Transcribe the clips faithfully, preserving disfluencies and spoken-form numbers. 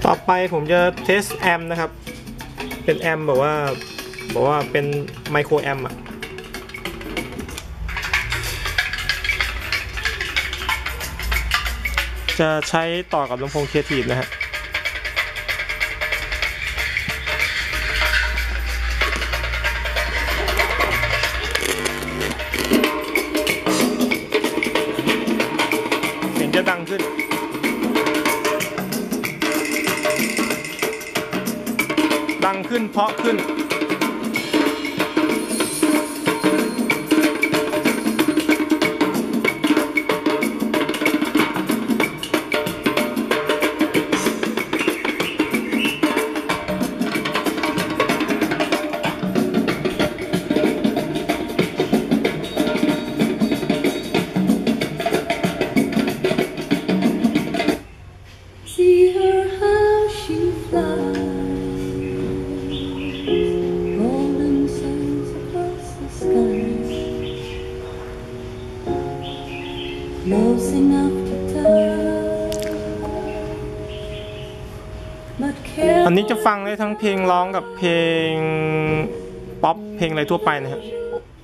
ต่อไปผมจะเทสแอมนะครับเป็นแอมบอกว่าบอกว่าเป็นไมโครแอมอะจะใช้ต่อกับลำโพง Creative นะฮะเสียงจะดังขึ้นดังขึ้นเพราะขึ้นอันนี้จะฟังได้ทั้งเพลงร้องกับเพลงป๊อปเพลงอะไรทั่วไปนะฮะ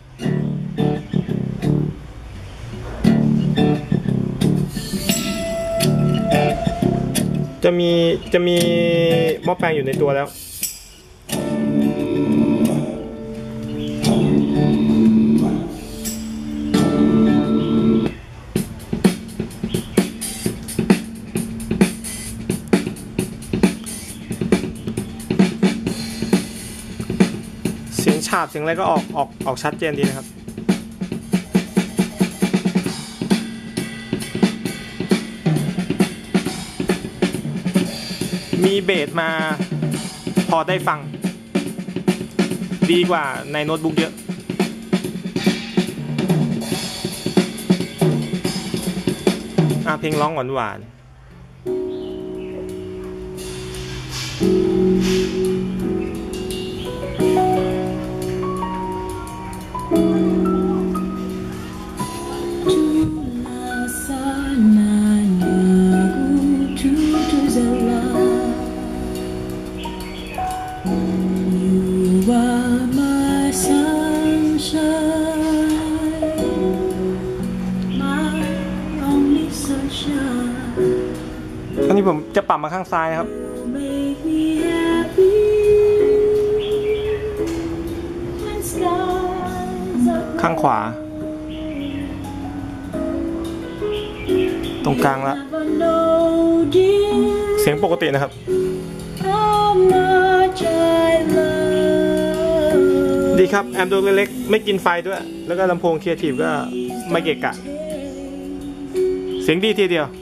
จะมีจะมีหม้อแปลงอยู่ในตัวแล้วเสียงฉาบเสียงอะไรก็ออกออกออกชัดเจนดีนะครับมีเบสมาพอได้ฟังดีกว่าในโน้ตบุ๊กเยอะอ่ะเพลงร้องหวานหวานอันนี้ผมจะปรับมาข้างซ้ายครับข้างขวาตรงกลางละเสียงปกตินะครับดีครับแอมตัวเล็กๆไม่กินไฟด้วยแล้วก็ลำโพง Creative ก็ไม่เกะกะเสียงดีทีเดียว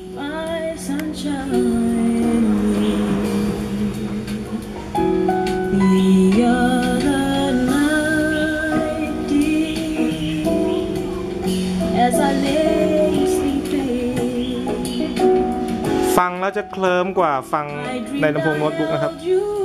ฟังแล้วจะเคลิ้มกว่าฟังในลำโพงโน้ตบุ๊กนะครับ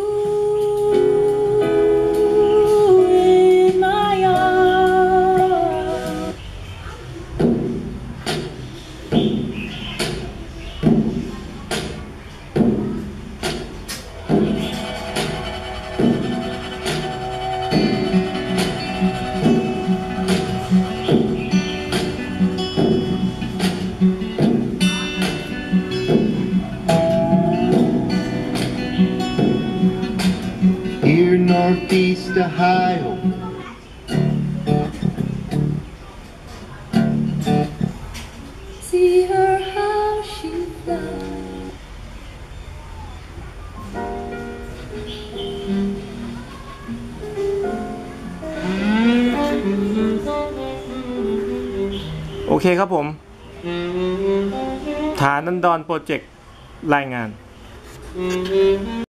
Northeast Ohio. See her how she flies. โอเคครับผมฐานันดรโปรเจกต์รายงาน